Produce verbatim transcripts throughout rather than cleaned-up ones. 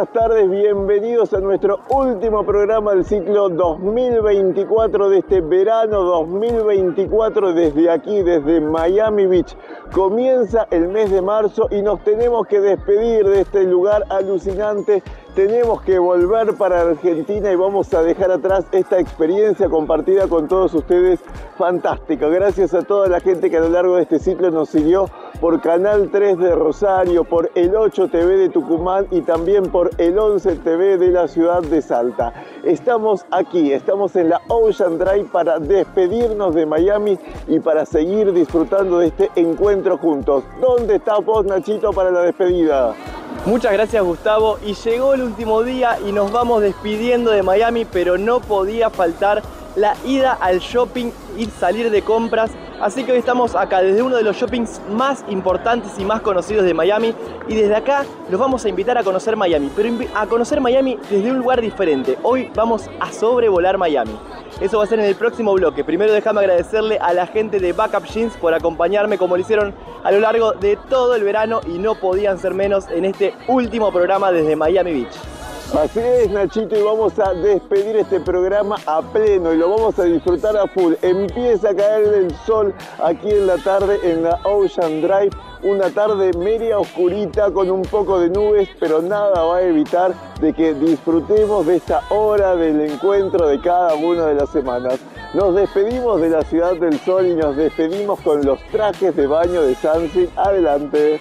buenas tardes, bienvenidos a nuestro último programa del ciclo dos mil veinticuatro de este verano dos mil veinticuatro desde aquí, desde Miami Beach. Comienza el mes de marzo y nos tenemos que despedir de este lugar alucinante. Tenemos que volver para Argentina y vamos a dejar atrás esta experiencia compartida con todos ustedes, fantástica. Gracias a toda la gente que a lo largo de este ciclo nos siguió por Canal tres de Rosario, por el ocho T V de Tucumán y también por el once T V de la ciudad de Salta. Estamos aquí, estamos en la Ocean Drive para despedirnos de Miami y para seguir disfrutando de este encuentro juntos. ¿Dónde está vos, Nachito, para la despedida? Muchas gracias, Gustavo, y llegó el último día y nos vamos despidiendo de Miami, pero no podía faltar la ida al shopping y salir de compras. Así que hoy estamos acá desde uno de los shoppings más importantes y más conocidos de Miami, y desde acá los vamos a invitar a conocer Miami, pero a conocer Miami desde un lugar diferente. Hoy vamos a sobrevolar Miami. Eso va a ser en el próximo bloque. Primero déjame agradecerle a la gente de Backup Jeans por acompañarme como lo hicieron a lo largo de todo el verano y no podían ser menos en este último programa desde Miami Beach. Así es, Nachito, y vamos a despedir este programa a pleno y lo vamos a disfrutar a full. Empieza a caer el sol aquí en la tarde en la Ocean Drive, una tarde media oscurita con un poco de nubes, pero nada va a evitar de que disfrutemos de esta hora del encuentro de cada una de las semanas. Nos despedimos de la Ciudad del Sol y nos despedimos con los trajes de baño de Sunset. Adelante.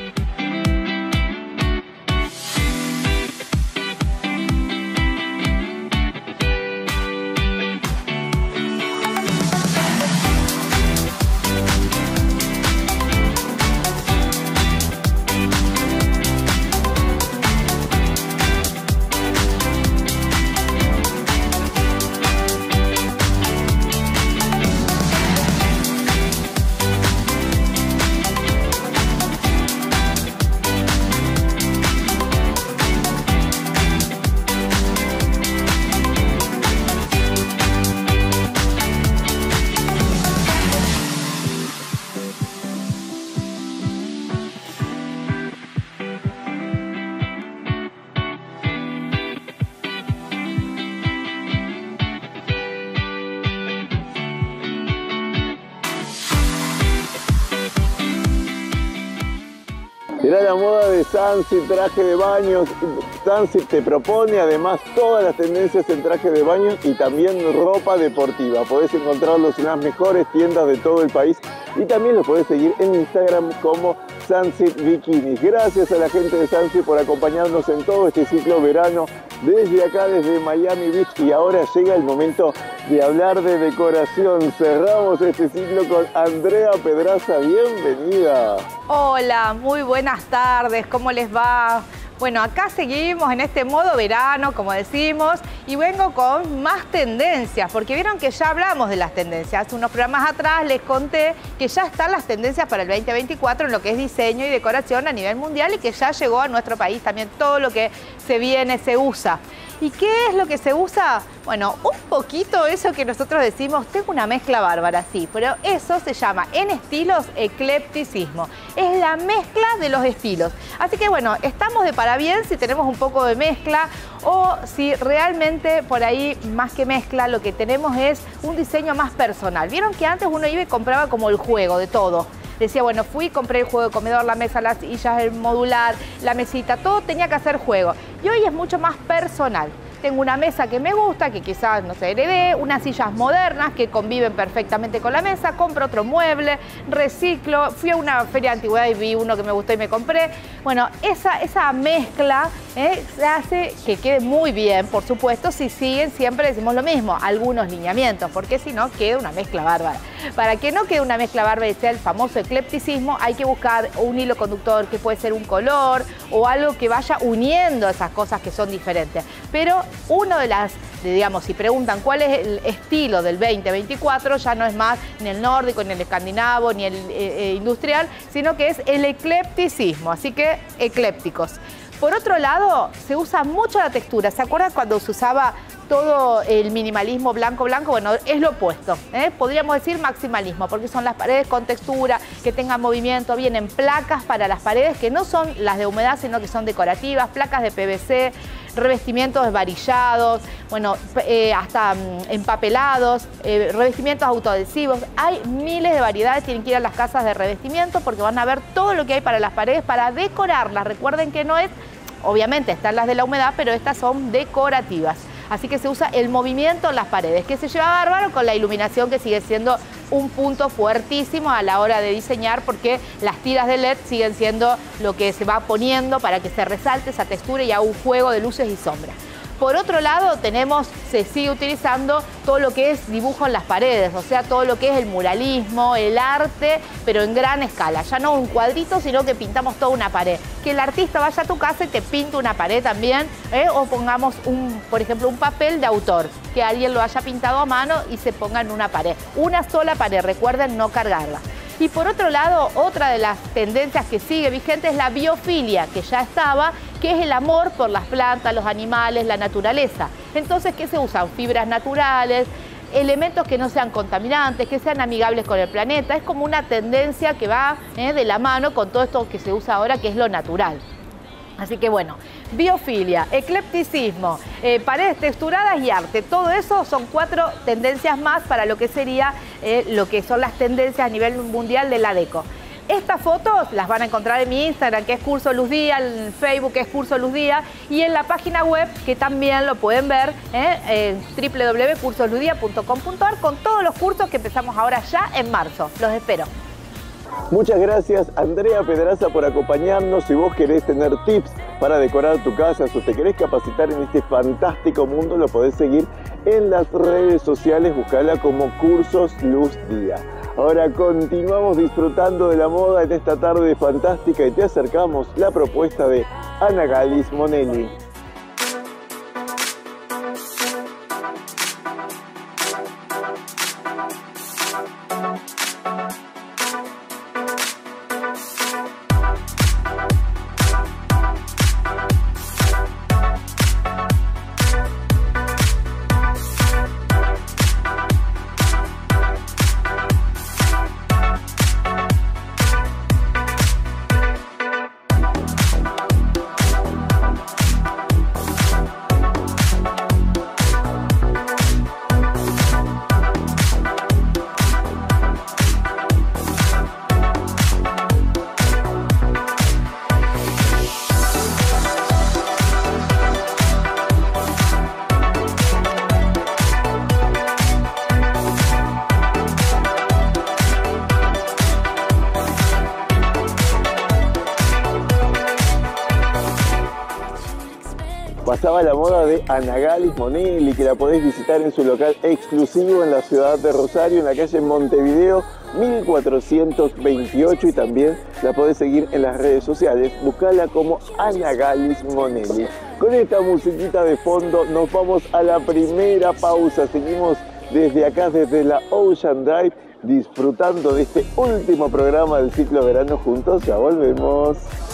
Era la moda de Sunset, traje de baños. Sunset te propone además todas las tendencias en traje de baños y también ropa deportiva. Podés encontrarlos en las mejores tiendas de todo el país y también los podés seguir en Instagram como Sunset Bikinis. Gracias a la gente de Sunset por acompañarnos en todo este ciclo verano desde acá, desde Miami Beach. Y ahora llega el momento de hablar de decoración. Cerramos este ciclo con Andrea Pedraza. Bienvenida. Hola, muy buenas tardes. ¿Cómo les va? Bueno, acá seguimos en este modo verano, como decimos, y vengo con más tendencias, porque vieron que ya hablamos de las tendencias. Hace unos programas atrás les conté que ya están las tendencias para el veinte veinticuatro en lo que es diseño y decoración a nivel mundial y que ya llegó a nuestro país también todo lo que se viene, se usa. ¿Y qué es lo que se usa? Bueno, un poquito eso que nosotros decimos, tengo una mezcla bárbara, sí, pero eso se llama en estilos eclecticismo. Es la mezcla de los estilos. Así que bueno, estamos de para bien si tenemos un poco de mezcla o si realmente por ahí más que mezcla lo que tenemos es un diseño más personal. Vieron que antes uno iba y compraba como el juego de todo. Decía, bueno, fui, compré el juego de comedor, la mesa, las sillas, el modular, la mesita, todo tenía que hacer juego. Y hoy es mucho más personal. Tengo una mesa que me gusta, que quizás, no sé, heredé, unas sillas modernas que conviven perfectamente con la mesa, compro otro mueble, reciclo, fui a una feria de antigüedad y vi uno que me gustó y me compré. Bueno, esa, esa mezcla ¿eh? se hace que quede muy bien, por supuesto, si siguen, siempre decimos lo mismo, algunos lineamientos, porque si no, queda una mezcla bárbara. Para que no quede una mezcla bárbara y sea el famoso eclecticismo, hay que buscar un hilo conductor que puede ser un color o algo que vaya uniendo esas cosas que son diferentes. Pero uno de las, de, digamos, si preguntan cuál es el estilo del veinte veinticuatro, ya no es más ni el nórdico, ni el escandinavo, ni el eh, eh, industrial, sino que es el eclecticismo, así que eclépticos. Por otro lado, se usa mucho la textura. ¿Se acuerdan cuando se usaba todo el minimalismo blanco-blanco, bueno, es lo opuesto, ¿eh? Podríamos decir maximalismo, porque son las paredes con textura, que tengan movimiento, vienen placas para las paredes que no son las de humedad, sino que son decorativas, placas de P V C, revestimientos esvarillados, bueno, eh, hasta mm, empapelados, eh, revestimientos autoadhesivos. Hay miles de variedades, tienen que ir a las casas de revestimiento porque van a ver todo lo que hay para las paredes para decorarlas. Recuerden que no es, obviamente están las de la humedad, pero estas son decorativas. Así que se usa el movimiento en las paredes, que se lleva bárbaro con la iluminación, que sigue siendo un punto fuertísimo a la hora de diseñar, porque las tiras de L E D siguen siendo lo que se va poniendo para que se resalte esa textura y haga un juego de luces y sombras. Por otro lado, tenemos, se sigue utilizando todo lo que es dibujo en las paredes, o sea, todo lo que es el muralismo, el arte, pero en gran escala. Ya no un cuadrito, sino que pintamos toda una pared. Que el artista vaya a tu casa y te pinte una pared también, ¿eh? O pongamos, un, por ejemplo, un papel de autor, que alguien lo haya pintado a mano y se ponga en una pared. Una sola pared, recuerden no cargarla. Y por otro lado, otra de las tendencias que sigue vigente es la biofilia, que ya estaba, que es el amor por las plantas, los animales, la naturaleza. Entonces, ¿qué se usan? Fibras naturales, elementos que no sean contaminantes, que sean amigables con el planeta. Es como una tendencia que va eh, de la mano con todo esto que se usa ahora, que es lo natural. Así que bueno, biofilia, eclecticismo, eh, paredes texturadas y arte, todo eso son cuatro tendencias más para lo que sería eh, lo que son las tendencias a nivel mundial de la deco. Estas fotos las van a encontrar en mi Instagram, que es Curso Luz Día, en Facebook, que es Curso Luz Día, y en la página web, que también lo pueden ver, eh, en w w w punto cursos luz día punto com punto a r, con todos los cursos que empezamos ahora ya en marzo. Los espero. Muchas gracias, Andrea Pedraza, por acompañarnos. Si vos querés tener tips para decorar tu casa o te querés capacitar en este fantástico mundo, lo podés seguir en las redes sociales, buscala como Cursos Luz Día. Ahora continuamos disfrutando de la moda en esta tarde fantástica y te acercamos la propuesta de Ana Galis Monelli. Pasaba la moda de Ana Galis Monelli, que la podés visitar en su local exclusivo en la ciudad de Rosario, en la calle Montevideo mil cuatrocientos veintiocho, y también la podés seguir en las redes sociales. Buscala como Ana Galis Monelli. Con esta musiquita de fondo nos vamos a la primera pausa. Seguimos desde acá, desde la Ocean Drive, disfrutando de este último programa del ciclo verano juntos. Ya volvemos.